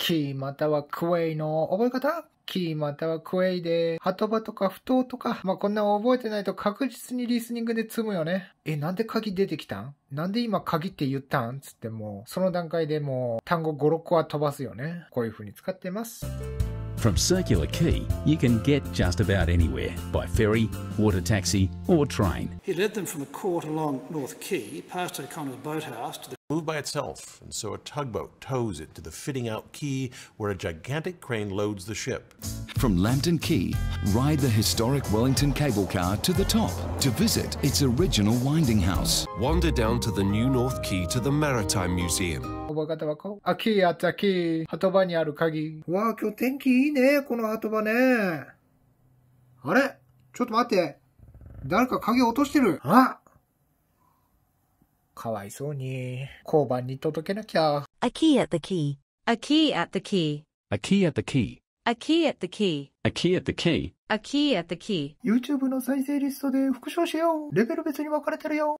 キーまたはクエイの覚え方、キーまたはクエイで、鳩場とか不当とか、こんなの覚えてないと確実にリスニングで積むよね。なんで鍵出てきたん？なんで今鍵って言ったん？つってもう、その段階でもう単語5、6個は飛ばすよね。こういう風に使ってます。 From Circular Quay, you can get just about anywhere by ferry, water taxi, or train. He led them from a court along North Quay, past O'Connor's boathouse to the Moved by itself, and so a tugboat tows it to the fitting-out quay where a gigantic crane loads the ship. From Lambton Quay, ride the historic Wellington cable car to the top to visit its original winding house. Wander down to the new North Quay to the Maritime Museum. 覚え方はこう。キーあったキー。鳩場にある鍵。わあ、今日天気いいね、この鳩場ね。あれ？ちょっと待って。誰か鍵落としてる。かわいそうに。交番に届けなきゃ。 A key at the key. A key at the key. A key at the key. A key at the key. A key at the key. A key at the key. YouTube の再生リストで復唱しよう。レベル別に分かれてるよ。